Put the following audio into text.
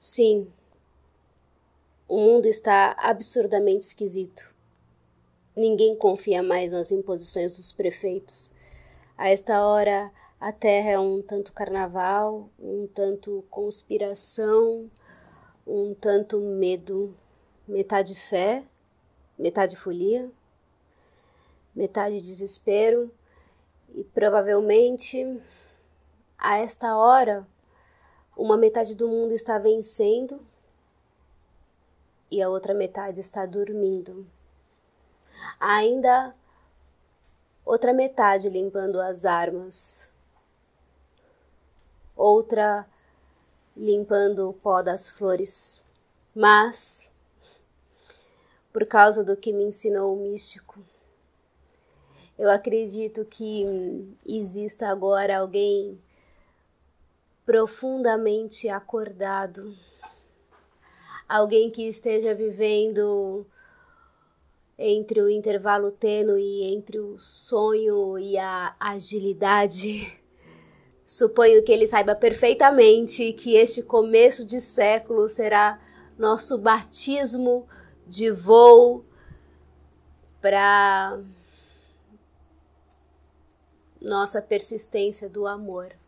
Sim, o mundo está absurdamente esquisito. Ninguém confia mais nas imposições dos prefeitos. A esta hora, a terra é um tanto carnaval, um tanto conspiração, um tanto medo, metade fé, metade folia, metade desespero e provavelmente, a esta hora, uma metade do mundo está vencendo e a outra metade está dormindo. Ainda outra metade limpando as armas, outra limpando o pó das flores. Mas, por causa do que me ensinou o místico, eu acredito que exista agora alguém profundamente acordado, alguém que esteja vivendo entre o intervalo tênue entre o sonho e a agilidade. Suponho que ele saiba perfeitamente que este começo de século será nosso batismo de voo para nossa persistência do amor.